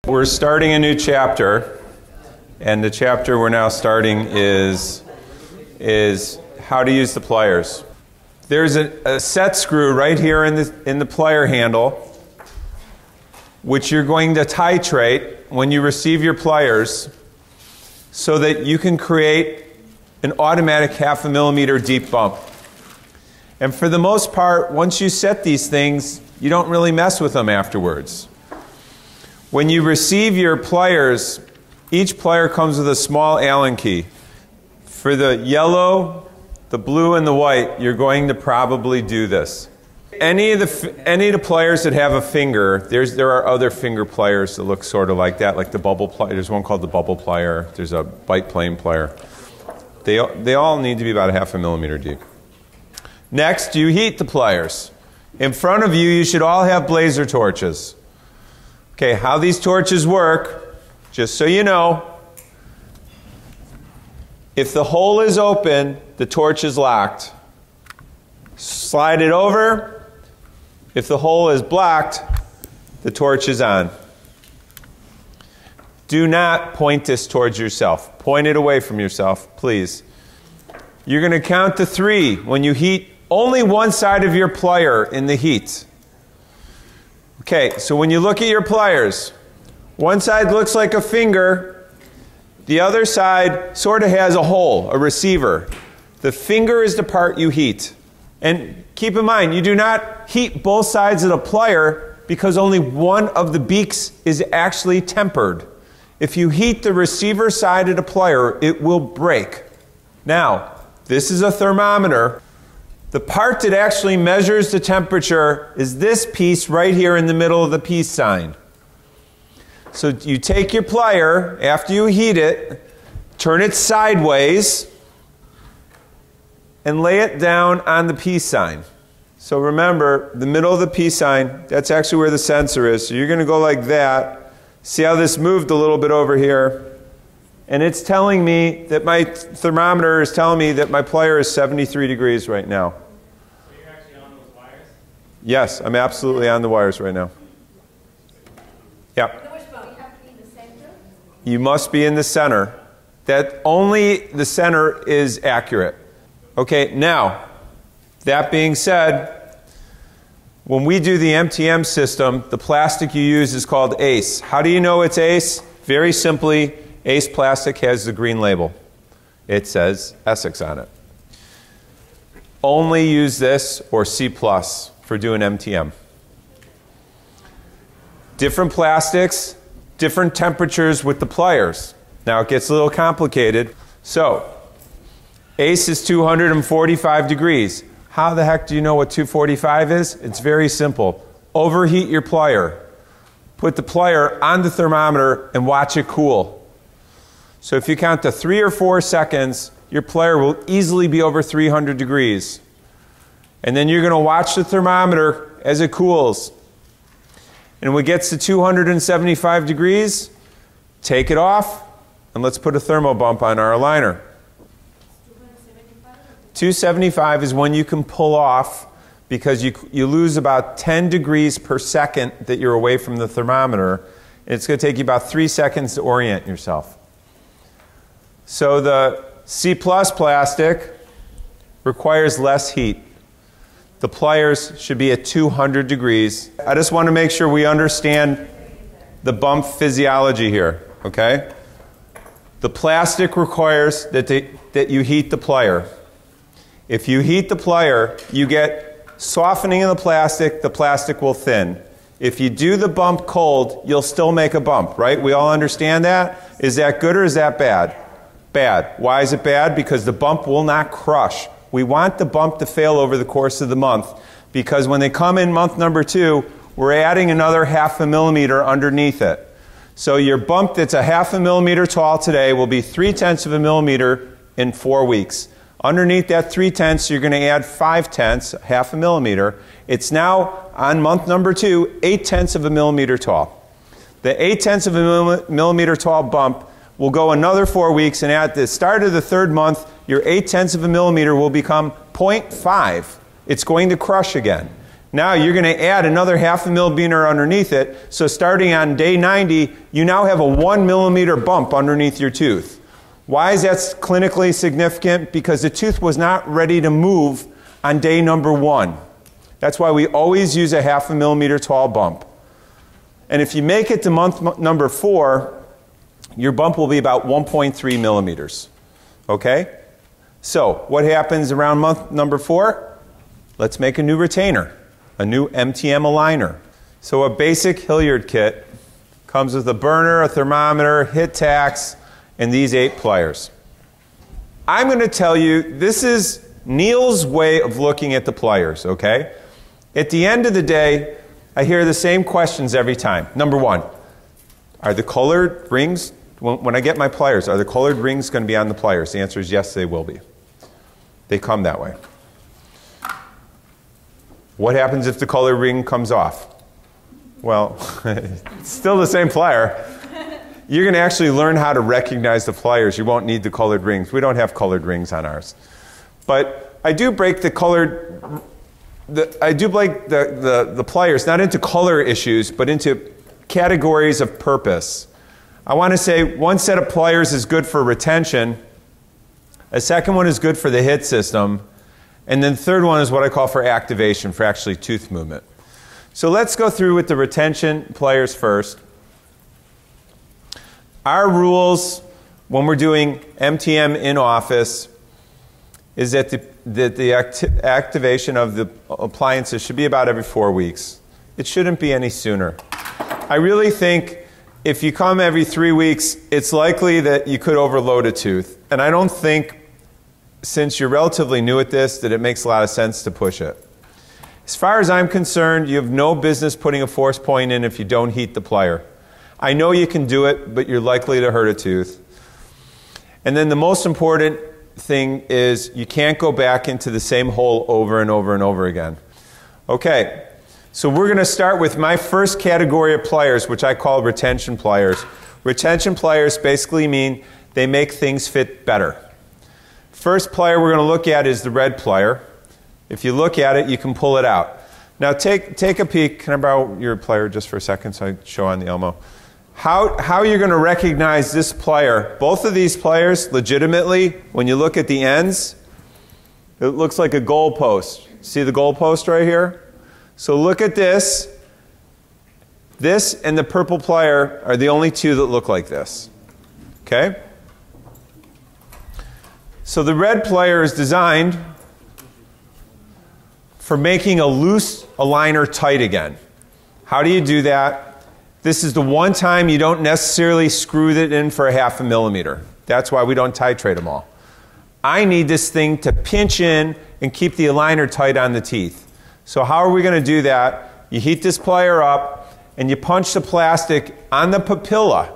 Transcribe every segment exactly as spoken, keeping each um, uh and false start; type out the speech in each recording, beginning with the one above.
We're starting a new chapter, and the chapter we're now starting is, is how to use the pliers. There's a, a set screw right here in the, in the plier handle, which you're going to titrate when you receive your pliers so that you can create an automatic half a millimeter deep bump. And for the most part, once you set these things, you don't really mess with them afterwards. When you receive your pliers, each plier comes with a small Allen key. For the yellow, the blue, and the white, you're going to probably do this. Any of the, any of the pliers that have a finger, there's, there are other finger pliers that look sort of like that, like the bubble plier. There's one called the bubble plier. There's a bite plane plier. They, they all need to be about a half a millimeter deep. Next, you heat the pliers. In front of you, you should all have blazer torches. Okay, how these torches work, just so you know, if the hole is open, the torch is locked. Slide it over. If the hole is blocked, the torch is on. Do not point this towards yourself. Point it away from yourself, please. You're going to count to three when you heat only one side of your plier in the heat. Okay, so when you look at your pliers, one side looks like a finger, the other side sort of has a hole, a receiver. The finger is the part you heat. And keep in mind, you do not heat both sides of the plier because only one of the beaks is actually tempered. If you heat the receiver side of the plier, it will break. Now, this is a thermometer. The part that actually measures the temperature is this piece right here in the middle of the peace sign. So you take your plier, after you heat it, turn it sideways, and lay it down on the peace sign. So remember, the middle of the peace sign, that's actually where the sensor is. So you're going to go like that. See how this moved a little bit over here? And it's telling me that my thermometer is telling me that my plier is seventy-three degrees right now. So you're actually on those wires? Yes, I'm absolutely on the wires right now. Yeah. You must be in the center. That only the center is accurate. Okay, now, that being said, when we do the M T M system, the plastic you use is called ACE. How do you know it's ACE? Very simply, ACE plastic has the green label. It says Essex on it. Only use this or C plus for doing M T M. Different plastics, different temperatures with the pliers. Now it gets a little complicated. So, ACE is two hundred forty-five degrees. How the heck do you know what two forty-five is? It's very simple. Overheat your plier. Put the plier on the thermometer and watch it cool. So if you count to three or four seconds, your plier will easily be over three hundred degrees. And then you're going to watch the thermometer as it cools. And when it gets to two hundred seventy-five degrees, take it off, and let's put a thermo bump on our aligner. two seventy-five is when you can pull off because you, you lose about ten degrees per second that you're away from the thermometer. And it's going to take you about three seconds to orient yourself. So the C plus plastic requires less heat. The pliers should be at two hundred degrees. I just want to make sure we understand the bump physiology here, okay? The plastic requires that, they, that you heat the plier. If you heat the plier, you get softening of the plastic, the plastic will thin. If you do the bump cold, you'll still make a bump, right? We all understand that? Is that good or is that bad? Bad. Why is it bad? Because the bump will not crush. We want the bump to fail over the course of the month because when they come in month number two, we're adding another half a millimeter underneath it. So your bump that's a half a millimeter tall today will be three tenths of a millimeter in four weeks. Underneath that three tenths, you're going to add five tenths, half a millimeter. It's now, on month number two, eight tenths of a millimeter tall. The eight tenths of a millimeter tall bump will go another four weeks, and at the start of the third month, your eight tenths of a millimeter will become zero point five. It's going to crush again. Now you're going to add another half a millimeter underneath it. So starting on day ninety, you now have a one millimeter bump underneath your tooth. Why is that clinically significant? Because the tooth was not ready to move on day number one. That's why we always use a half a millimeter tall bump. And if you make it to month number four, your bump will be about one point three millimeters. Okay? So, what happens around month number four? Let's make a new retainer, a new M T M aligner. So a basic Hilliard kit comes with a burner, a thermometer, hit tacks, and these eight pliers. I'm going to tell you, this is Neil's way of looking at the pliers, okay? At the end of the day, I hear the same questions every time. Number one, are the colored rings, when I get my pliers, are the colored rings going to be on the pliers? The answer is yes, they will be. They come that way. What happens if the colored ring comes off? Well, it's still the same plier. You're going to actually learn how to recognize the pliers. You won't need the colored rings. We don't have colored rings on ours. But I do break the colored, the, I do break the, the, the pliers not into color issues, but into categories of purpose. I want to say one set of pliers is good for retention, a second one is good for the hit system, and then the third one is what I call for activation, for actually tooth movement. So let's go through with the retention pliers first. Our rules when we're doing M T M in office is that the, that the acti activation of the appliances should be about every four weeks. It shouldn't be any sooner. I really think if you come every three weeks, it's likely that you could overload a tooth. And I don't think, since you're relatively new at this, that it makes a lot of sense to push it. As far as I'm concerned, you have no business putting a force point in if you don't heat the plier. I know you can do it, but you're likely to hurt a tooth. And then the most important thing is you can't go back into the same hole over and over and over again. Okay, so we're going to start with my first category of pliers, which I call retention pliers. Retention pliers basically mean they make things fit better. First plier we're going to look at is the red plier. If you look at it, you can pull it out. Now take, take a peek. Can I borrow your plier just for a second so I show on the Elmo? How, how you're going to recognize this plier, both of these pliers, legitimately, when you look at the ends, it looks like a goal post. See the goal post right here? So look at this. This and the purple plier are the only two that look like this. Okay? So the red plier is designed for making a loose aligner tight again. How do you do that? This is the one time you don't necessarily screw it in for a half a millimeter. That's why we don't titrate them all. I need this thing to pinch in and keep the aligner tight on the teeth. So how are we going to do that? You heat this plier up and you punch the plastic on the papilla,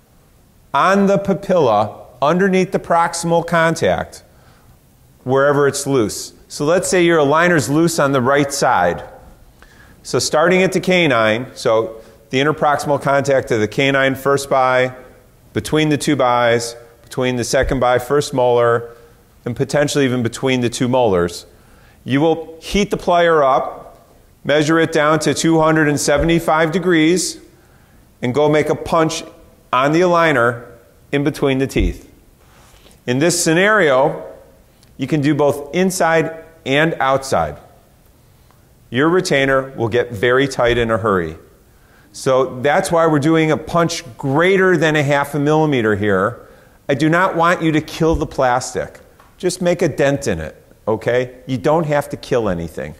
on the papilla, underneath the proximal contact, wherever it's loose. So let's say your aligner's loose on the right side. So starting at the canine, so the interproximal contact of the canine first bi, between the two bis, between the second bi, first molar, and potentially even between the two molars. You will heat the plier up, measure it down to two hundred seventy-five degrees, and go make a punch on the aligner in between the teeth. In this scenario, you can do both inside and outside. Your retainer will get very tight in a hurry. So that's why we're doing a punch greater than a half a millimeter here. I do not want you to kill the plastic. Just make a dent in it, okay? You don't have to kill anything.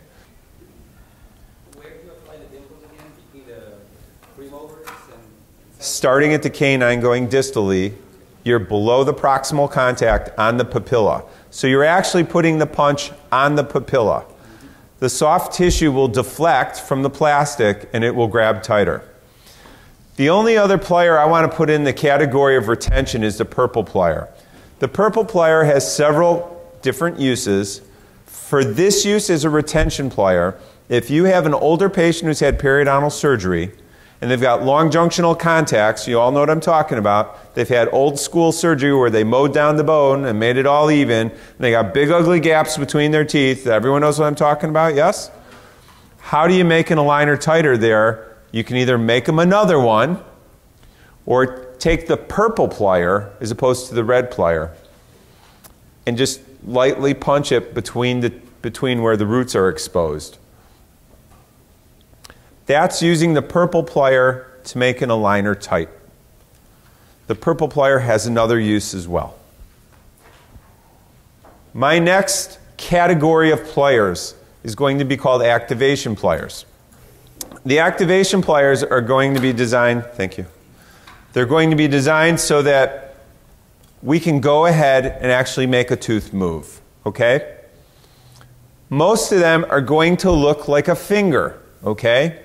Where do you apply the dimples again? Between the premolars and... Starting at the canine going distally, you're below the proximal contact on the papilla. So you're actually putting the punch on the papilla. The soft tissue will deflect from the plastic and it will grab tighter. The only other plier I want to put in the category of retention is the purple plier. The purple plier has several different uses. For this use as a retention plier, if you have an older patient who's had periodontal surgery and they've got long junctional contacts, you all know what I'm talking about. They've had old school surgery where they mowed down the bone and made it all even. And they got big ugly gaps between their teeth. Everyone knows what I'm talking about, yes? How do you make an aligner tighter there? You can either make them another one or take the purple plier as opposed to the red plier and just lightly punch it between, the, between where the roots are exposed. That's using the purple plier to make an aligner tight. The purple plier has another use as well. My next category of pliers is going to be called activation pliers. The activation pliers are going to be designed, thank you, they're going to be designed so that we can go ahead and actually make a tooth move, okay? Most of them are going to look like a finger, okay?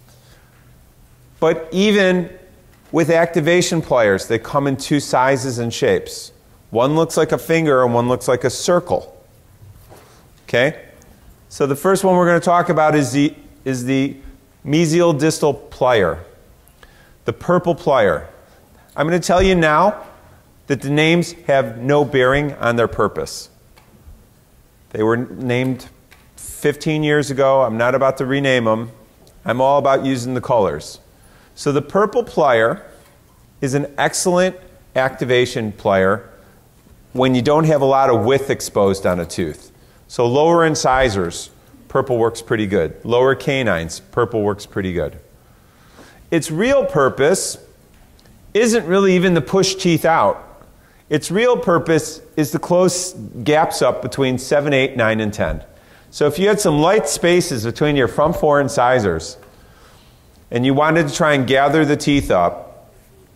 But even with activation pliers, they come in two sizes and shapes. One looks like a finger and one looks like a circle. Okay? So the first one we're going to talk about is the, is the mesial distal plier, the purple plier. I'm going to tell you now that the names have no bearing on their purpose. They were named fifteen years ago. I'm not about to rename them. I'm all about using the colors. So the purple plier is an excellent activation plier when you don't have a lot of width exposed on a tooth. So lower incisors, purple works pretty good. Lower canines, purple works pretty good. Its real purpose isn't really even to push teeth out. Its real purpose is to close gaps up between seven, eight, nine, and ten. So if you had some light spaces between your front four incisors and you wanted to try and gather the teeth up,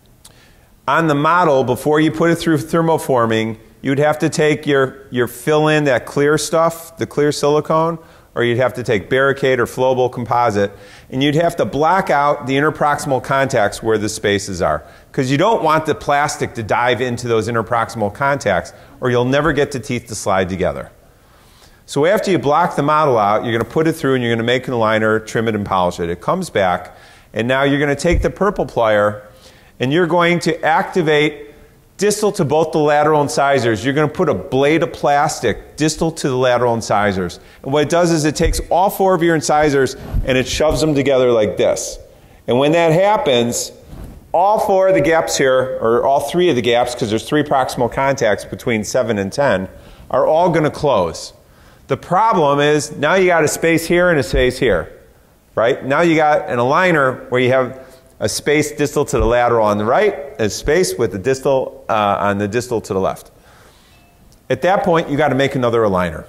on the model, before you put it through thermoforming, you'd have to take your, your fill-in, that clear stuff, the clear silicone, or you'd have to take Barricade or flowable composite, and you'd have to block out the interproximal contacts where the spaces are. Because you don't want the plastic to dive into those interproximal contacts, or you'll never get the teeth to slide together. So after you block the model out, you're going to put it through and you're going to make an aligner, trim it, and polish it. It comes back, and now you're going to take the purple plier and you're going to activate distal to both the lateral incisors. You're going to put a blade of plastic distal to the lateral incisors. And what it does is it takes all four of your incisors and it shoves them together like this. And when that happens, all four of the gaps here, or all three of the gaps, because there's three proximal contacts between seven and ten, are all going to close. The problem is now you got a space here and a space here, right? Now you got an aligner where you have a space distal to the lateral on the right, a space with the distal uh, on the distal to the left. At that point, you got to make another aligner.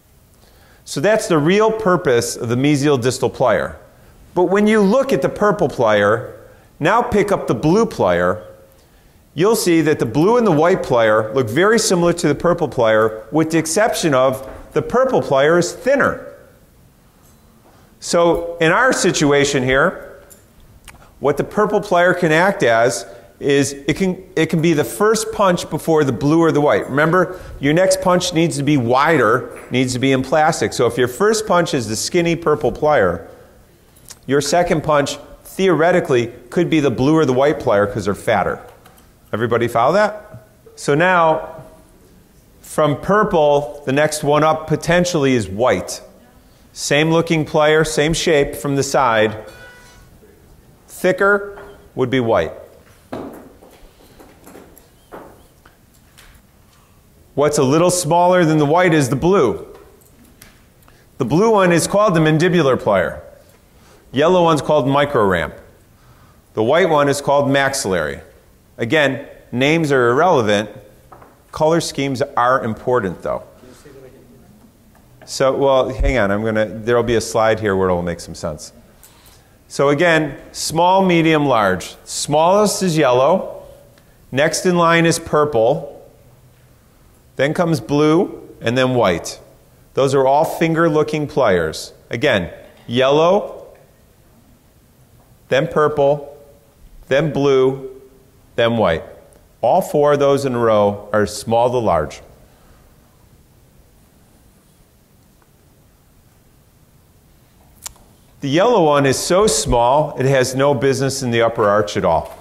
So that's the real purpose of the mesial distal plier. But when you look at the purple plier, now pick up the blue plier, you'll see that the blue and the white plier look very similar to the purple plier, with the exception of the purple plier is thinner. So in our situation here, what the purple plier can act as is it can, it can be the first punch before the blue or the white. Remember, your next punch needs to be wider, needs to be in plastic. So if your first punch is the skinny purple plier, your second punch theoretically could be the blue or the white plier because they're fatter. Everybody follow that? So now, from purple, the next one up potentially is white. Same looking plier, same shape from the side. Thicker would be white. What's a little smaller than the white is the blue. The blue one is called the mandibular plier. Yellow one's called micro ramp. The white one is called maxillary. Again, names are irrelevant. Color schemes are important, though. So, well, hang on. I'm gonna. There'll be a slide here where it'll make some sense. So again, small, medium, large. Smallest is yellow. Next in line is purple. Then comes blue, and then white. Those are all finger-looking pliers. Again, yellow, then purple, then blue, then white. All four of those in a row are small to large. The yellow one is so small, it has no business in the upper arch at all.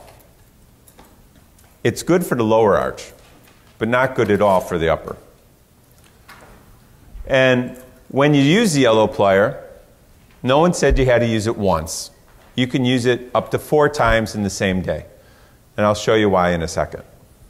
It's good for the lower arch, but not good at all for the upper. And when you use the yellow plier, No one said you had to use it once. You can use it up to four times in the same day. And I'll show you why in a second.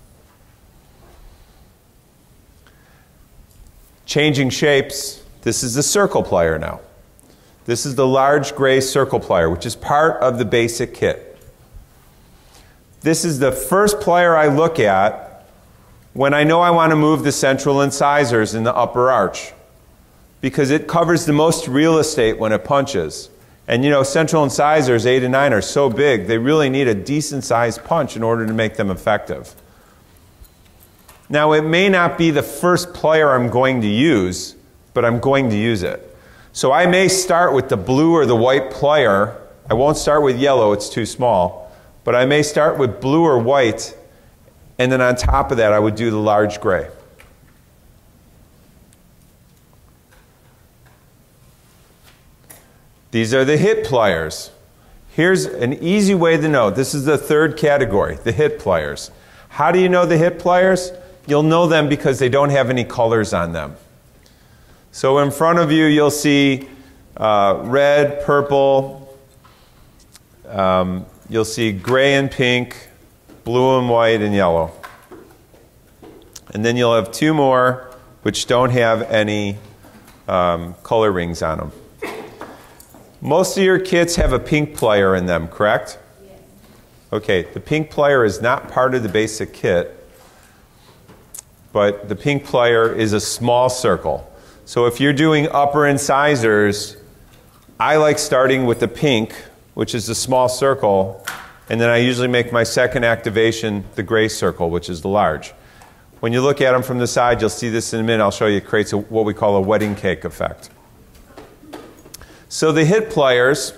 Changing shapes. This is the circle plier now. This is the large gray circle plier, which is part of the basic kit. This is the first plier I look at when I know I want to move the central incisors in the upper arch, because it covers the most real estate when it punches. And you know, central incisors, eight and nine, are so big, they really need a decent sized punch in order to make them effective. Now, it may not be the first plier I'm going to use, but I'm going to use it. So I may start with the blue or the white plier. I won't start with yellow, it's too small. But I may start with blue or white, and then on top of that I would do the large gray. These are the hit pliers. Here's an easy way to know. This is the third category, the hit pliers. How do you know the hit pliers? You'll know them because they don't have any colors on them. So in front of you, you'll see uh, red, purple, um, you'll see gray and pink, blue and white, and yellow. And then you'll have two more which don't have any um, color rings on them. Most of your kits have a pink plier in them, correct? Yes. Okay, the pink plier is not part of the basic kit, but the pink plier is a small circle. So if you're doing upper incisors, I like starting with the pink, which is the small circle, and then I usually make my second activation the gray circle, which is the large. When you look at them from the side, you'll see this in a minute. I'll show you it creates a, what we call a wedding cake effect. So the hit pliers,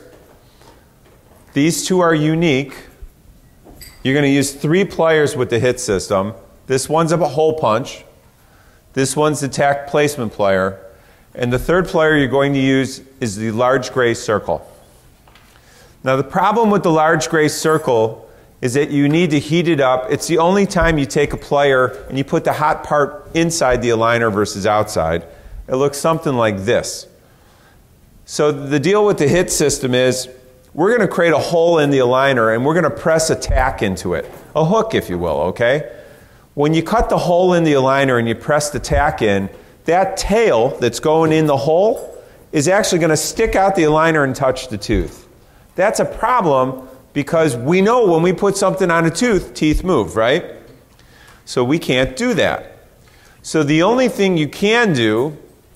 these two are unique. You're going to use three pliers with the hit system. This one's a hole punch. This one's the tack placement plier. And the third plier you're going to use is the large gray circle. Now the problem with the large gray circle is that you need to heat it up. It's the only time you take a plier and you put the hot part inside the aligner versus outside. It looks something like this. So the deal with the hit system is we're going to create a hole in the aligner and we're going to press a tack into it. A hook, if you will, okay? When you cut the hole in the aligner and you press the tack in, that tail that's going in the hole is actually going to stick out the aligner and touch the tooth. That's a problem because we know when we put something on a tooth, teeth move, right? So we can't do that. So the only thing you can do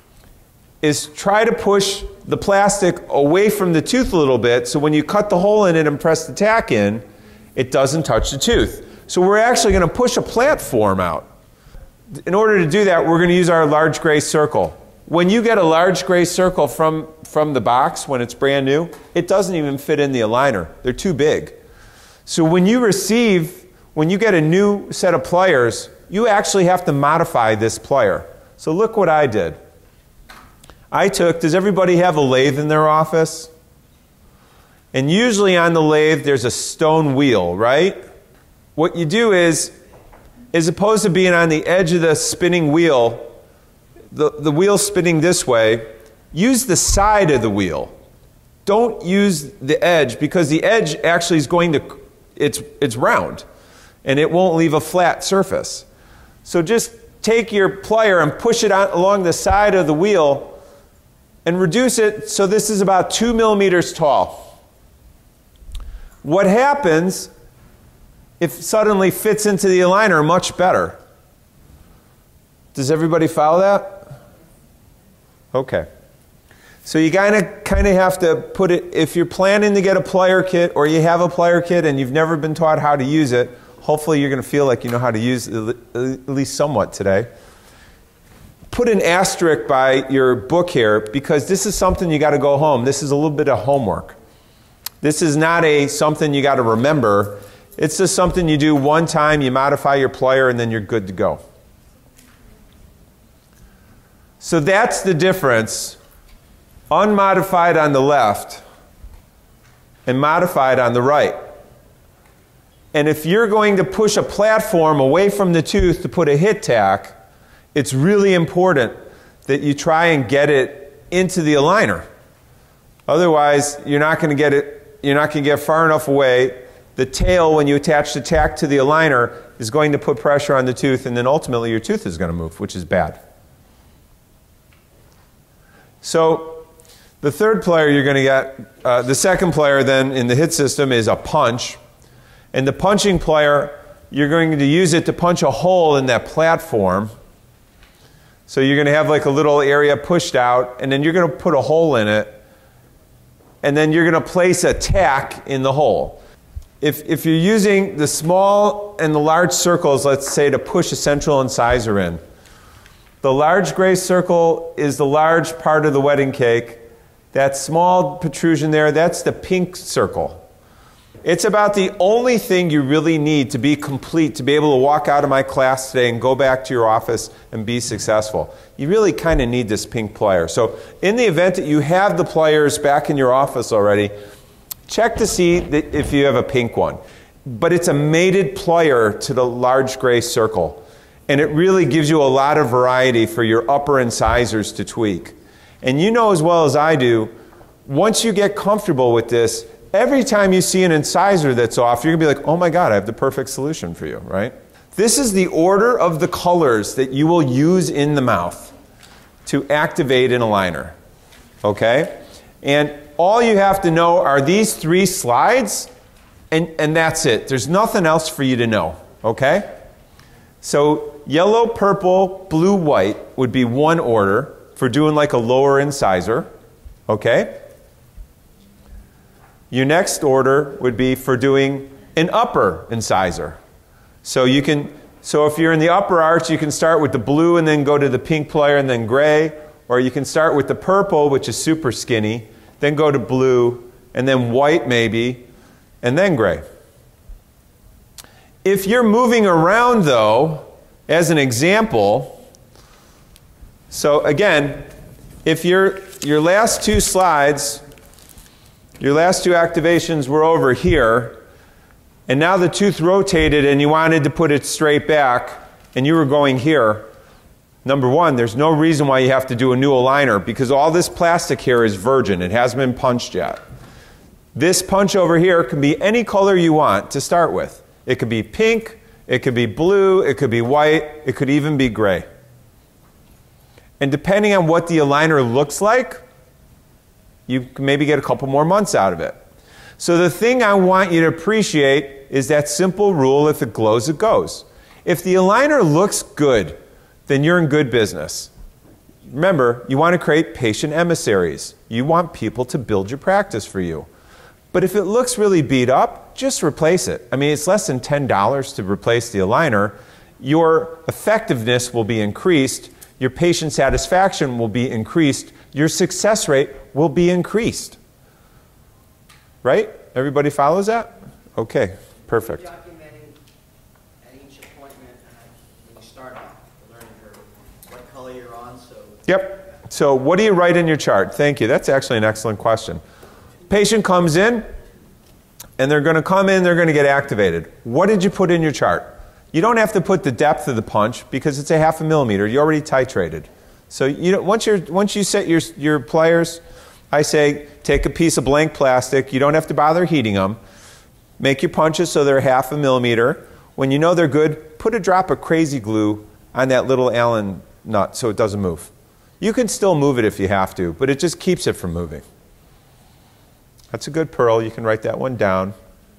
is try to push the plastic away from the tooth a little bit so when you cut the hole in it and press the tack in, it doesn't touch the tooth. So we're actually going to push a platform out. In order to do that, we're going to use our large gray circle. When you get a large gray circle from, from the box when it's brand new, it doesn't even fit in the aligner. They're too big. So when you receive, when you get a new set of pliers, you actually have to modify this plier. So look what I did. I took, does everybody have a lathe in their office? And usually on the lathe there's a stone wheel, right? What you do is, as opposed to being on the edge of the spinning wheel, the, the wheel spinning this way, use the side of the wheel. Don't use the edge because the edge actually is going to, it's, it's round and it won't leave a flat surface. So just take your plier and push it out along the side of the wheel and reduce it so this is about two millimeters tall. What happens if it suddenly fits into the aligner much better? Does everybody follow that? Okay. So you kind of kind of have to put it, if you're planning to get a plier kit or you have a plier kit and you've never been taught how to use it, hopefully you're going to feel like you know how to use it at least somewhat today. Put an asterisk by your book here because this is something you got to go home. This is a little bit of homework. This is not a something you got to remember. It's just something you do one time, you modify your plier, and then you're good to go. So that's the difference. Unmodified on the left and modified on the right. And if you're going to push a platform away from the tooth to put a hit tack, it's really important that you try and get it into the aligner. Otherwise, you're not going to get it, you're not going to get far enough away. The tail, when you attach the tack to the aligner, is going to put pressure on the tooth, and then ultimately your tooth is going to move, which is bad. So the third player you're going to get, uh, the second player then in the hit system is a punch. And the punching player, you're going to use it to punch a hole in that platform. So you're going to have like a little area pushed out, and then you're going to put a hole in it, and then you're going to place a tack in the hole. If, if you're using the small and the large circles, let's say, to push a central incisor in, the large gray circle is the large part of the wedding cake. That small protrusion there, that's the pink circle. It's about the only thing you really need to be complete, to be able to walk out of my class today and go back to your office and be successful. You really kind of need this pink plier. So in the event that you have the pliers back in your office already, check to see that if you have a pink one. But it's a mated plier to the large gray circle. And it really gives you a lot of variety for your upper incisors to tweak. And you know as well as I do, once you get comfortable with this, every time you see an incisor that's off, you're going to be like, oh my God, I have the perfect solution for you, right? This is the order of the colors that you will use in the mouth to activate an aligner, okay? And all you have to know are these three slides, and, and that's it. There's nothing else for you to know, okay? So yellow, purple, blue, white would be one order for doing like a lower incisor, okay? Your next order would be for doing an upper incisor. So you can, so if you're in the upper arch, you can start with the blue and then go to the pink plier and then gray, or you can start with the purple, which is super skinny, then go to blue, and then white maybe, and then gray. If you're moving around though, as an example, so again, if your your last two slides, your last two activations were over here, and now the tooth rotated and you wanted to put it straight back, and you were going here, number one, there's no reason why you have to do a new aligner, because all this plastic here is virgin. It hasn't been punched yet. This punch over here can be any color you want to start with. It could be pink, it could be blue, it could be white, it could even be gray. And depending on what the aligner looks like, you can maybe get a couple more months out of it. So the thing I want you to appreciate is that simple rule: if it glows, it goes. If the aligner looks good, then you're in good business. Remember, you want to create patient emissaries. You want people to build your practice for you. But if it looks really beat up, just replace it. I mean, it's less than ten dollars to replace the aligner. Your effectiveness will be increased. Your patient satisfaction will be increased. Your success rate will be increased. Right? Everybody follows that? Okay, perfect. Documenting at each appointment uh, when you start off the learning curve, what color you're on, so... Yep. So what do you write in your chart? Thank you. That's actually an excellent question. Patient comes in, and they're going to come in, they're going to get activated. What did you put in your chart? You don't have to put the depth of the punch because it's a half a millimeter. You already titrated. So you know, once, you're, once you set your, your pliers, I say take a piece of blank plastic. You don't have to bother heating them. Make your punches so they're half a millimeter. When you know they're good, put a drop of crazy glue on that little Allen nut so it doesn't move. You can still move it if you have to, but it just keeps it from moving. That's a good pearl. You can write that one down.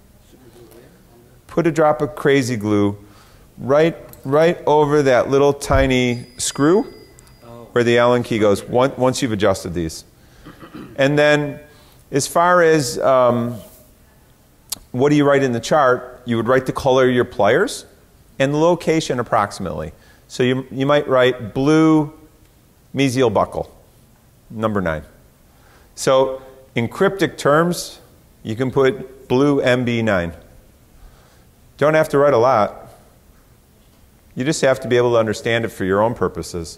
Put a drop of crazy glue right, right over that little tiny screw where the Allen key goes once you've adjusted these. And then as far as um, what do you write in the chart, you would write the color of your pliers and the location approximately. So you, you might write blue mesial buccal, number nine. So in cryptic terms, you can put blue M B nine. Don't have to write a lot. You just have to be able to understand it for your own purposes.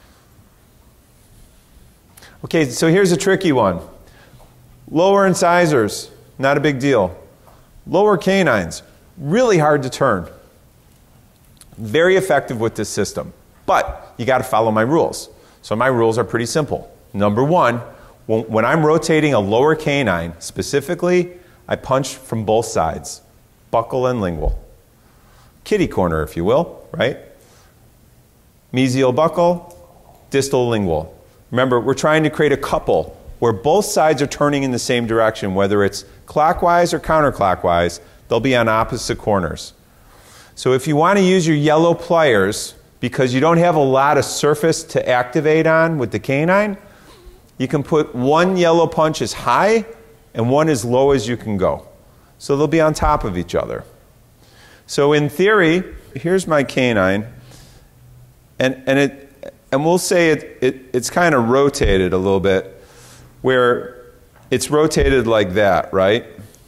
Okay, so here's a tricky one. Lower incisors, not a big deal. Lower canines, really hard to turn. Very effective with this system. But you got to follow my rules. So my rules are pretty simple. Number one, When, when I'm rotating a lower canine, specifically, I punch from both sides, buccal and lingual. Kitty corner, if you will, right? Mesial buccal, distal lingual. Remember, we're trying to create a couple where both sides are turning in the same direction, whether it's clockwise or counterclockwise, they'll be on opposite corners. So if you want to use your yellow pliers, because you don't have a lot of surface to activate on with the canine, you can put one yellow punch as high and one as low as you can go. So they'll be on top of each other. So in theory, here's my canine, and, and, it, and we'll say it, it, it's kind of rotated a little bit, where it's rotated like that, right?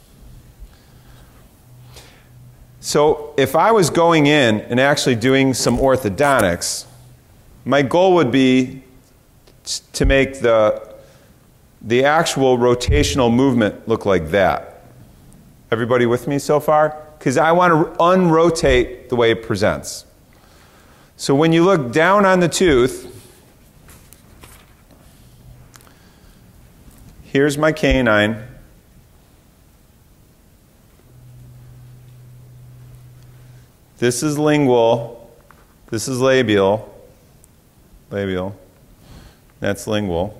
So if I was going in and actually doing some orthodontics, my goal would be to make the, the actual rotational movement look like that. Everybody with me so far? Because I want to unrotate the way it presents. So when you look down on the tooth, here's my canine. This is lingual. This is labial. Labial. That's lingual.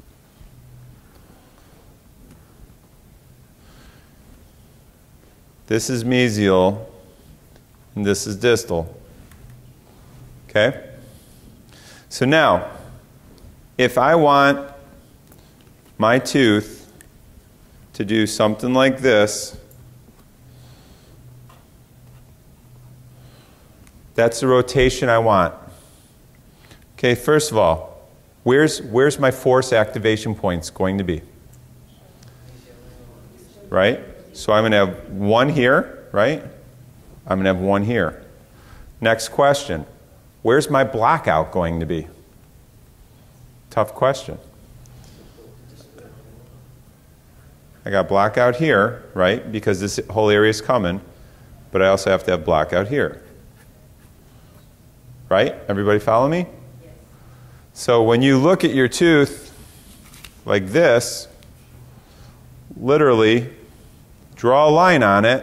This is mesial, and this is distal. Okay? So now, if I want my tooth to do something like this, that's the rotation I want. Okay, first of all, where's, where's my force activation points going to be? Right? So I'm going to have one here, right? I'm going to have one here. Next question. Where's my blockout going to be? Tough question. I got blockout here, right? Because this whole area is coming, but I also have to have blockout here. Right? Everybody follow me? Yes. So when you look at your tooth like this, literally draw a line on it,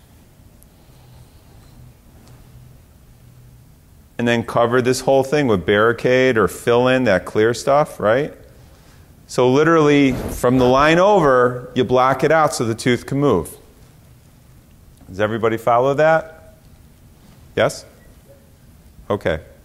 and then cover this whole thing with barricade or fill in that clear stuff, right? So literally, from the line over, you block it out so the tooth can move. Does everybody follow that? Yes? Okay.